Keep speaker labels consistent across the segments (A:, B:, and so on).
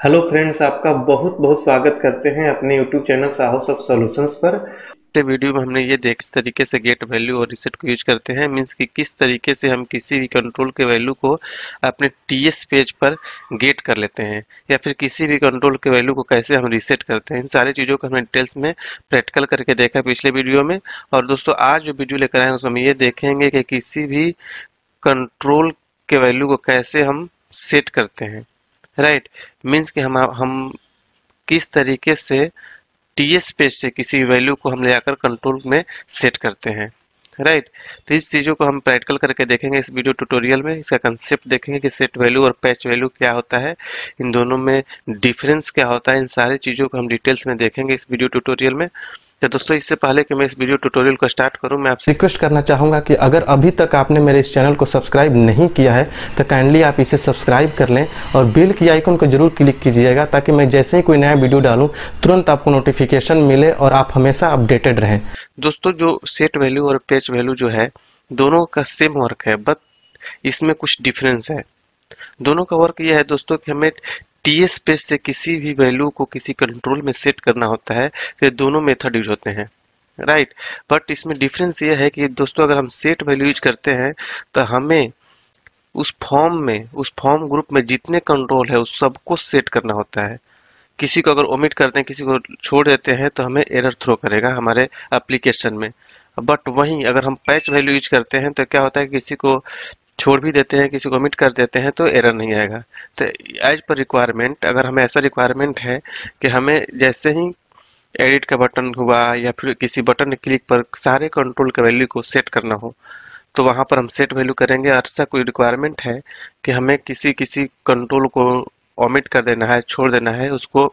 A: Hello friends, आपका बहुत बहुत स्वागत करते हैं अपने YouTube channel Sahas of solutions पर।
B: वीडियो में हमने ये देख तरीके से गेट वैल्यू और रीसेट को यूज करते हैं। मींस कि किस तरीके से हम किसी भी कंट्रोल के वैल्यू को अपने टीएस पेज पर गेट कर लेते हैं या फिर किसी भी कंट्रोल के वैल्यू को कैसे हम रीसेट करते हैं। इन सारी चीज़ों को हमने डिटेल्स में प्रैक्टिकल करके देखा पिछले वीडियो में। और दोस्तों आज जो वीडियो लेकर आए हैं उसमें हम ये देखेंगे कि किसी भी कंट्रोल के वैल्यू को कैसे हम सेट करते हैं। राइट, मीन्स कि हम किस तरीके से टीएस पेज से किसी वैल्यू को हम ले आकर कंट्रोल में सेट करते हैं। राइट, तो इस चीज़ों को हम प्रैक्टिकल करके देखेंगे इस वीडियो ट्यूटोरियल में। इसका कंसेप्ट देखेंगे कि सेट वैल्यू और पैच वैल्यू क्या होता है, इन दोनों में डिफरेंस क्या होता है। इन सारी चीज़ों को हम डिटेल्स में देखेंगे इस वीडियो ट्यूटोरियल में। तो दोस्तों इससे पहले कि मैं इस वीडियो ट्यूटोरियल को स्टार्ट करूं, मैं आपसे
A: रिक्वेस्ट करना चाहूँगा कि अगर अभी तक आपने मेरे इस चैनल को सब्सक्राइब नहीं किया है तो काइंडली आप इसे सब्सक्राइब कर लें और बेल की आइकन को जरूर क्लिक कीजिएगा ताकि मैं जैसे ही कोई नया वीडियो डालूं तुरंत आपको नोटिफिकेशन मिले और आप हमेशा अपडेटेड रहें।
B: दोस्तों जो सेट वैल्यू और पैच वैल्यू जो है दोनों का सेम वर्क है, बट इसमें कुछ डिफरेंस है। दोनों का वर्क यह है दोस्तों कि हमें टीएस पेज से किसी भी वैल्यू को किसी कंट्रोल में सेट करना होता है, तो दोनों मेथड यूज होते हैं। राइट, बट इसमें डिफरेंस ये है कि दोस्तों अगर हम सेट वैल्यू यूज करते हैं तो हमें उस फॉर्म ग्रुप में जितने कंट्रोल है उस सबको सेट करना होता है। किसी को अगर ओमिट करते हैं, किसी को छोड़ देते हैं तो हमें एरर थ्रो करेगा हमारे एप्लीकेशन में। बट वहीं अगर हम पैच वैल्यू यूज करते हैं तो क्या होता है, किसी को छोड़ भी देते हैं, किसी को ओमिट कर देते हैं तो एरर नहीं आएगा। तो एज पर रिक्वायरमेंट, अगर हमें ऐसा रिक्वायरमेंट है कि हमें जैसे ही एडिट का बटन हुआ या फिर किसी बटन क्लिक पर सारे कंट्रोल के वैल्यू को सेट करना हो तो वहां पर हम सेट वैल्यू करेंगे। और ऐसा कोई रिक्वायरमेंट है कि हमें किसी किसी कंट्रोल को ओमिट कर देना है, छोड़ देना है, उसको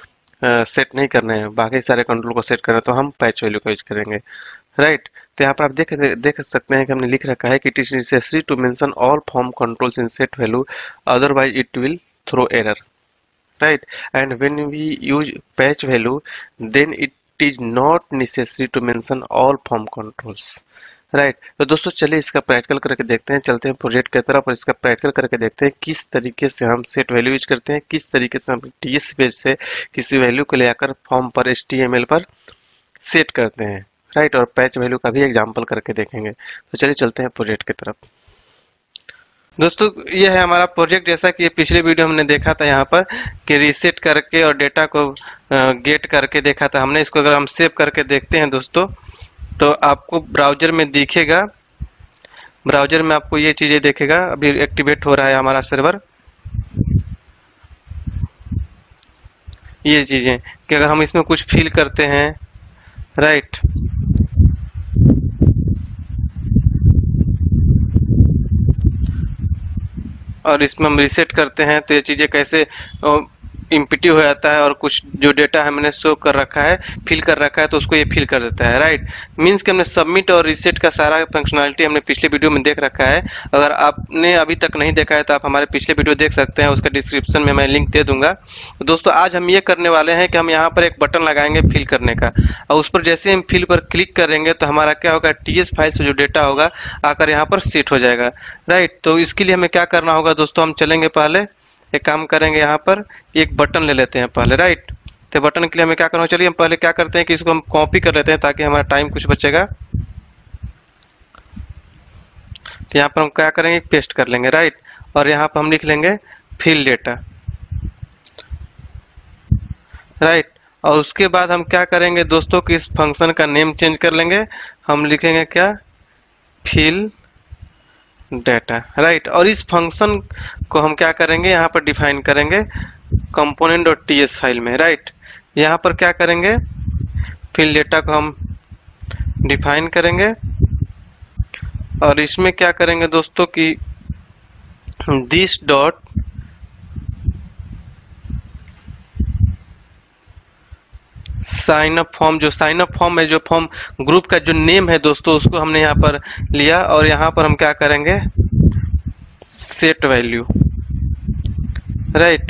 B: सेट नहीं करना है, बाकी सारे कंट्रोल को सेट करना है, तो हम पैच वैल्यू का यूज करेंगे। राइट, तो यहाँ पर आप देख सकते हैं कि हमने लिख रखा है कि it is necessary to mention all form controls in set value, otherwise it will throw error. Right, and when we use patch value then it is not necessary to mention all form controls. Right, तो दोस्तों चलिए इसका practical करके देखते हैं। चलते हैं project की तरफ और इसका प्रैक्टिकल करके देखते हैं किस तरीके से हम सेट वैल्यू यूज करते हैं, किस तरीके से हम टीएस पेज से किसी वैल्यू को ले आकर फॉर्म पर HTML पर सेट करते हैं। राइट, और पैच वैल्यू का भी एग्जाम्पल करके देखेंगे। तो चलिए चलते हैं प्रोजेक्ट की तरफ। दोस्तों ये है हमारा प्रोजेक्ट। जैसा कि पिछले वीडियो हमने देखा था यहाँ पर कि रीसेट करके और डेटा को गेट करके देखा था हमने। इसको अगर हम सेव करके देखते हैं दोस्तों तो आपको ब्राउजर में दिखेगा, ब्राउजर में आपको ये चीजें देखेगा। अभी एक्टिवेट हो रहा है हमारा सर्वर। ये चीजें कि अगर हम इसमें कुछ फिल करते हैं, राइट, और इसमें हम रीसेट करते हैं तो ये चीजें कैसे इम्पिटी हो जाता है और कुछ जो डेटा हमने शो कर रखा है, फिल कर रखा है, तो उसको ये फिल कर देता है। राइट, मींस कि हमने सबमिट और रीसेट का सारा फंक्शनलिटी हमने पिछले वीडियो में देख रखा है। अगर आपने अभी तक नहीं देखा है तो आप हमारे पिछले वीडियो देख सकते हैं, उसका डिस्क्रिप्शन में मैं लिंक दे दूंगा। तो दोस्तों आज हम ये करने वाले हैं कि हम यहाँ पर एक बटन लगाएंगे फिल करने का, और उस पर जैसे हम फिल पर क्लिक करेंगे तो हमारा क्या होगा, टीएस फाइल से जो डेटा होगा आकर यहाँ पर सेट हो जाएगा। राइट, तो इसके लिए हमें क्या करना होगा दोस्तों, हम चलेंगे पहले एक काम करेंगे, यहाँ पर एक बटन ले लेते हैं पहले। राइट, तो बटन के लिए हमें क्या करना होगा, चलिए हम पहले क्या करते हैं कि इसको हम कॉपी कर लेते हैं ताकि हमारा टाइम कुछ बचेगा। तो यहाँ पर हम क्या करेंगे, पेस्ट कर लेंगे। राइट, और यहाँ पर हम लिख लेंगे फिल डेटा। राइट, और उसके बाद हम क्या करेंगे दोस्तों कि इस फंक्शन का नेम चेंज कर लेंगे। हम लिखेंगे क्या, फिल डेटा। राइट, और इस फंक्शन को हम क्या करेंगे, यहाँ पर डिफाइन करेंगे कंपोनेंट और टीएस फाइल में। राइट, यहाँ पर क्या करेंगे, फिल डेटा को हम डिफाइन करेंगे और इसमें क्या करेंगे दोस्तों कि this dot sign up form, जो साइन अप फॉर्म है, जो फॉर्म ग्रुप का जो नेम है दोस्तों, उसको हमने यहाँ पर लिया और यहाँ पर हम क्या करेंगे, सेट वैल्यू। राइट,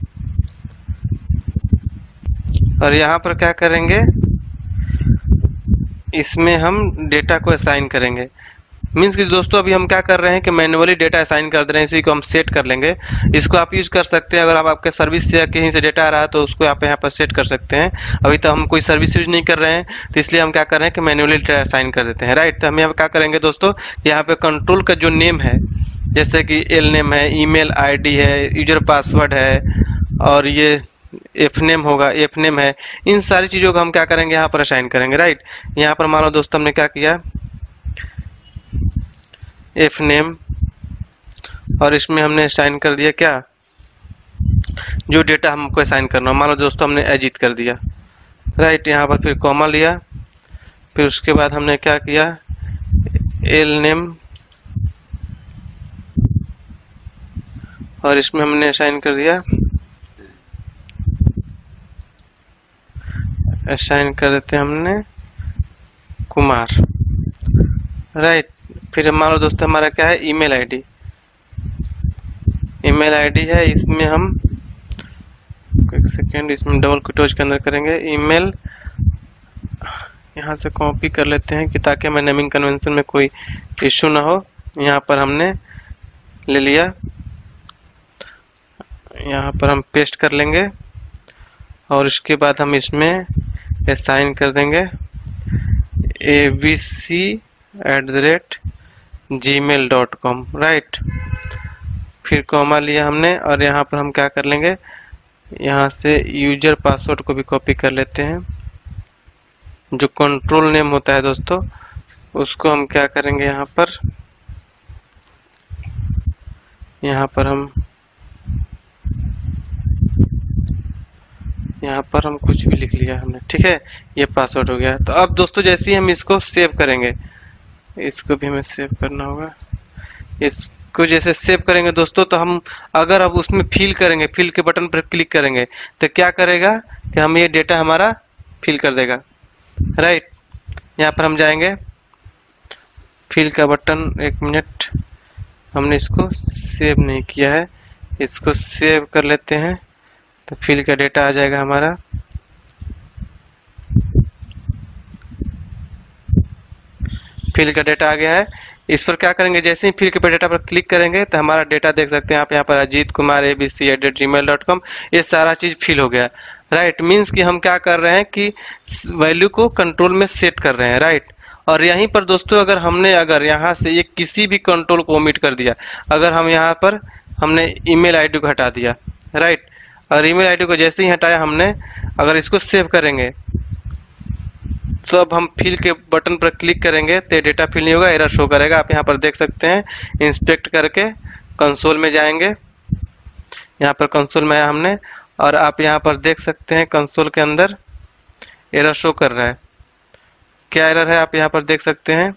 B: और यहाँ पर क्या करेंगे, इसमें हम डेटा को असाइन करेंगे। मीन्स कि दोस्तों अभी हम क्या कर रहे हैं कि मैन्युअली डेटा असाइन कर दे रहे हैं, इसी को हम सेट कर लेंगे। इसको आप यूज कर सकते हैं, अगर आप आपके सर्विस से कहीं से डेटा आ रहा है तो उसको आप यहाँ पर सेट कर सकते हैं। अभी तो हम कोई सर्विस यूज नहीं कर रहे हैं, तो इसलिए हम क्या कर रहे हैं कि मैन्युअली डेटा असाइन कर देते हैं, राइट। तो हम यहाँ पर क्या करेंगे दोस्तों, यहाँ पे कंट्रोल का जो नेम है, जैसे कि एल नेम है, ईमेल आईडी है, यूजर पासवर्ड है, और ये एफ नेम होगा, एफ नेम है, इन सारी चीजों को हम क्या करेंगे यहाँ पर असाइन करेंगे, राइट। यहाँ पर मान लो दोस्तों हमने क्या किया, एफ नेम, और इसमें हमने असाइन कर दिया क्या, जो डेटा हमको असाइन करना हो। मान लो दोस्तों हमने अजीत कर दिया, राइट। यहाँ पर फिर कॉमा लिया, फिर उसके बाद हमने क्या किया, एल नेम, और इसमें हमने असाइन कर दिया, असाइन कर देते हैं हमने कुमार, राइट। फिर मान लो दोस्तों हमारा क्या है, ईमेल आईडी, ईमेल आईडी है, इसमें हम एक सेकेंड इसमें डबल क्वोटेशन के अंदर करेंगे ईमेल, यहाँ से कॉपी कर लेते हैं कि ताकि हमें नेमिंग कन्वेंशन में कोई इश्यू ना हो। यहाँ पर हमने ले लिया, यहाँ पर हम पेस्ट कर लेंगे, और इसके बाद हम इसमें असाइन कर देंगे abc@gmail.com, राइट। फिर कॉमा लिया हमने, और यहाँ पर हम क्या कर लेंगे, यहाँ से यूजर पासवर्ड को भी कॉपी कर लेते हैं, जो कंट्रोल नेम होता है दोस्तों उसको हम क्या करेंगे, यहाँ पर हम कुछ भी लिख लिया हमने, ठीक है, ये पासवर्ड हो गया। तो अब दोस्तों जैसे ही हम इसको सेव करेंगे, इसको भी हमें सेव करना होगा, इसको जैसे सेव करेंगे दोस्तों, तो हम अगर अब उसमें फिल करेंगे, फिल के बटन पर क्लिक करेंगे, तो क्या करेगा कि हम ये डेटा हमारा फिल कर देगा, राइट। यहाँ पर हम जाएंगे, फिल का बटन, एक मिनट, हमने इसको सेव नहीं किया है, इसको सेव कर लेते हैं, तो फिल का डेटा आ जाएगा हमारा। फिल का डेटा आ गया है। इस पर क्या करेंगे, जैसे ही फिल के डेटा पर क्लिक करेंगे तो हमारा डेटा देख सकते हैं आप यहाँ पर, अजीत कुमार abc@gmail.com, ये सारा चीज फिल हो गया, राइट। मीन्स कि हम क्या कर रहे हैं कि वैल्यू को कंट्रोल में सेट कर रहे हैं, राइट। और यहीं पर दोस्तों अगर यहाँ से ये किसी भी कंट्रोल को ओमिट कर दिया, अगर हम यहाँ पर हमने ईमेल आईडी को हटा दिया, राइट, और ईमेल आईडी को जैसे ही हटाया हमने, अगर इसको सेव करेंगे तो अब हम फिल के बटन पर क्लिक करेंगे तो डेटा फिल नहीं होगा, एरर शो करेगा। आप यहाँ पर देख सकते हैं, इंस्पेक्ट करके कंसोल में जाएंगे, यहाँ पर कंसोल में आया हमने, और आप यहाँ पर देख सकते हैं कंसोल के अंदर एरर शो कर रहा है। क्या एरर है आप यहाँ पर देख सकते हैं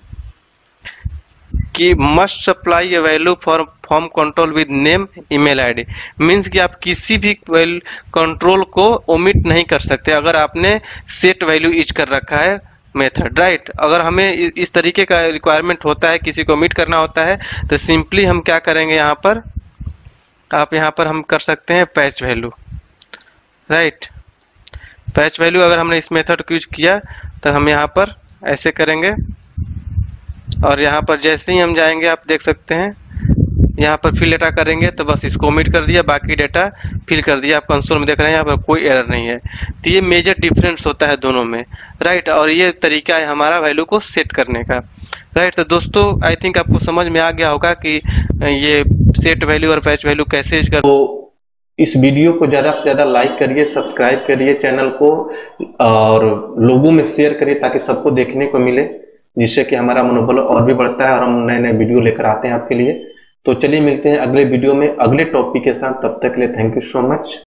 B: कि must supply a value for form control with name email ID. Means कि आप किसी भी कंट्रोल को ओमिट नहीं कर सकते अगर आपने सेट वैल्यू यूज कर रखा है मेथड, राइट। अगर हमें इस तरीके का रिक्वायरमेंट होता है, किसी को ओमिट करना होता है, तो सिंपली हम क्या करेंगे, यहाँ पर आप यहाँ पर हम कर सकते हैं patch value, right. Patch value अगर हमने इस मेथड को यूज किया तो हम यहाँ पर ऐसे करेंगे, और यहाँ पर जैसे ही हम जाएंगे आप देख सकते हैं यहाँ पर फिल डेटा करेंगे तो बस इसको ओमिट कर दिया, बाकी डेटा फिल कर दिया। आप कंसोल में देख रहे हैं यहाँ पर कोई एरर नहीं है। तो ये मेजर डिफरेंस होता है दोनों में, राइट। और ये तरीका है हमारा वैल्यू को सेट करने का, राइट। तो दोस्तों आई थिंक आपको समझ में आ गया होगा कि ये सेट वैल्यू और पैच वैल्यू कैसे यूज कर।
A: तो इस वीडियो को ज़्यादा से ज़्यादा लाइक करिए, सब्सक्राइब करिए चैनल को, और लोगों में शेयर करिए ताकि सबको देखने को मिले, जिससे कि हमारा मनोबल और भी बढ़ता है और हम नए नए वीडियो लेकर आते हैं आपके लिए। तो चलिए मिलते हैं अगले वीडियो में अगले टॉपिक के साथ, तब तक के लिए थैंक यू सो मच।